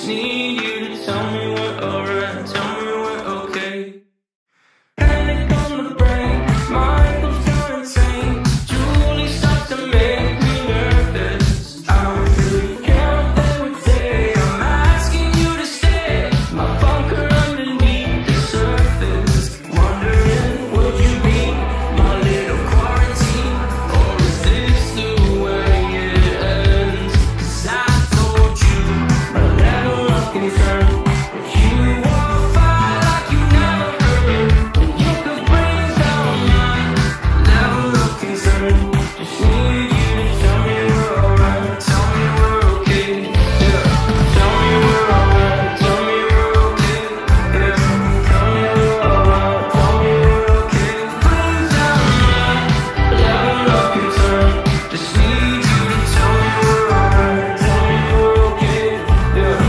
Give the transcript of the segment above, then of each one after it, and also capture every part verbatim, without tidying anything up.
need you to tell me we're alright, tell me we're okay. Panic on the brain, Michael's going insane. Julie starts to make me nervous. I don't really care what they would say. I'm asking you to stay. My bunker underneath the surface. Wondering, would you be my little quarantine? Or is this the way it ends? 'Cause I told you my level of concern, but you won't fight like you never heard. When you could bring down my level of concern. Just need you to tell me we're alright, tell me we're okay. Yeah, tell me we're alright, tell me we're okay. Yeah, tell me we're alright, tell me we're okay. Bring down my level of concern. Just need you to tell me we're alright, tell me we're okay. Yeah.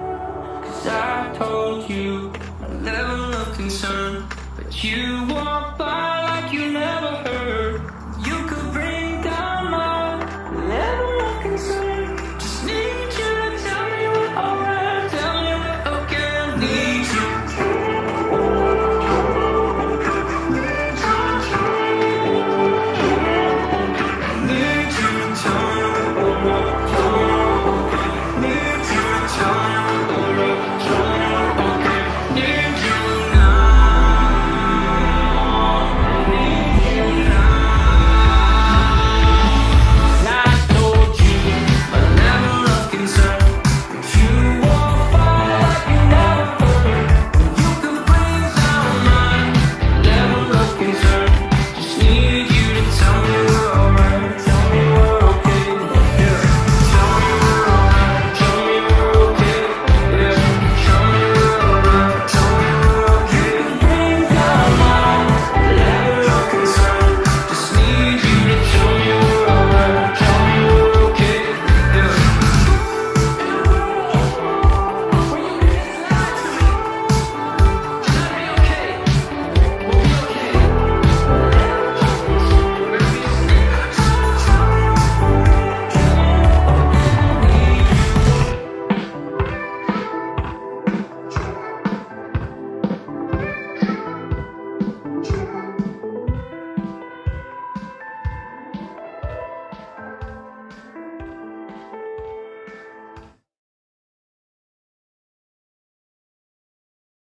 'Cause I told you my level of concern, but you won't